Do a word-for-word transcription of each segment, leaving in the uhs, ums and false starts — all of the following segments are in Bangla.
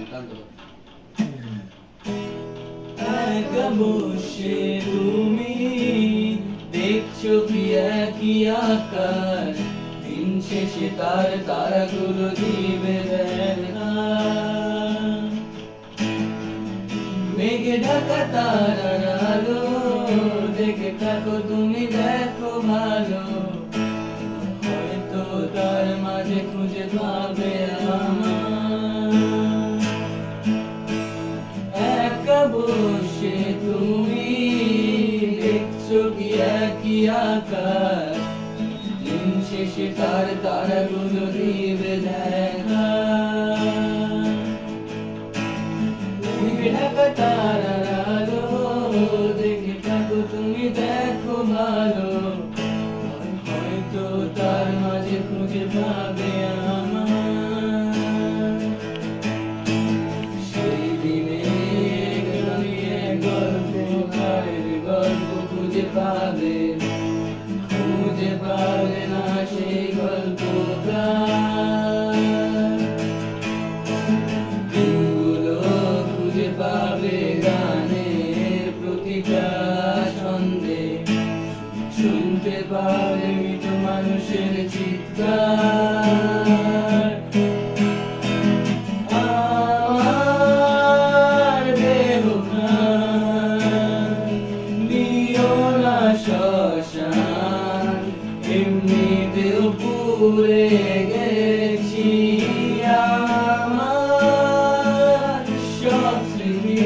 একা বসে তুমি দেখছো কি একই আকাশ, দিন শেষে তার তারাগুলো দিবে দেখা। মেঘে ঢাকা তারার আলো দেখে থাকো তুমি, দেখো ভালো, হয়তো তার মাঝে খুঁজে পাবে আমার। একা বসে তুমি দেখছো কি একই আকাশ, দিন শেষে তার তারাগুলো দিবে দেখা। ঢাকা তারার আলো দেখে থাকো তুমি, দেখো ভালো, হয়তো তার মাঝে খুঁজে পাবে আমার। সেই দিনে গল্প গায়ের গল্প খুঁজে পাবে, খুঁজে পাবে না সেই গল্প পাবে গানের প্রতিটা ছন্দে, শুনতে পাবে মৃত মানুষের চিৎকার। আমার দেহ দিও না শ্মশান, এমনিতেও পুড়ে গেছি আমার সব স্মৃতি।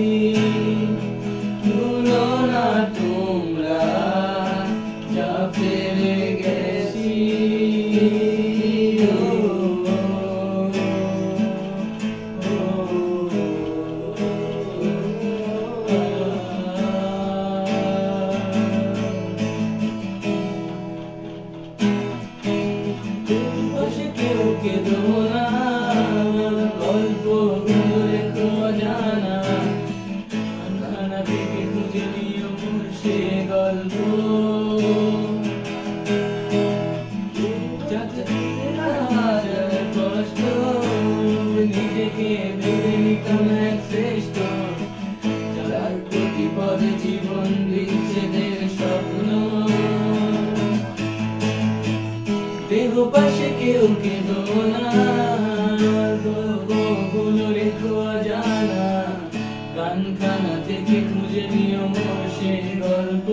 ভুলো না তোমরা যা ফেলে গেছি। বসে কেউ কেঁদো না, গল্প রেখো জানা, খানা থেকে খুঁজে নিও সে গল্প। কষ্ট নিজেকে ভেবে নিতাম এক শ্রেষ্ঠ, যার প্রতি পদে জীবন বিচ্ছেদের স্বপ্ন। দেহ পাশে কেউ কেঁদো না, গল্পগুলো রেখো জানা, গানখানা থেকে খুঁজে নিও সে গল্প।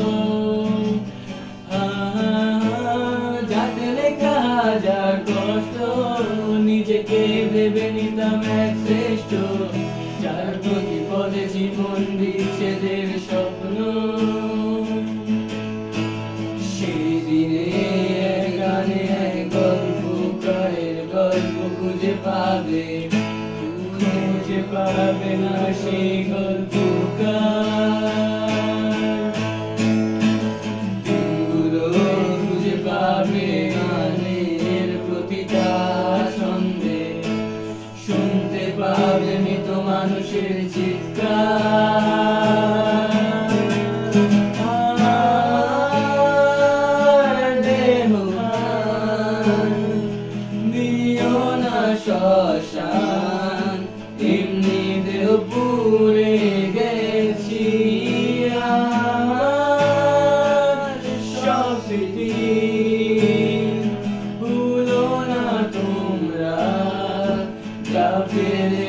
যাতে লেখা হাজার কষ্ট, নিজেকে ভেবে নিতাম এক শ্রেষ্ঠ, যার প্রতি পদে জীবন বিচ্ছেদের স্বপ্ন। সেই দিনে গানে গল্প গায়ের গল্প খুঁজে পাবে, খুঁজে পাবে না সেই গল্প। দিনগুলো খুঁজে পাবে গানের প্রতিটা ছন্দে, শুনতে পাবে মৃত মানুষের চিৎকার। দেহ দিও না শ্মশান, এমনিতেও পুড়ে গেছি আমার সব স্মৃতি। ভুলো না তোমরা যা ফেলে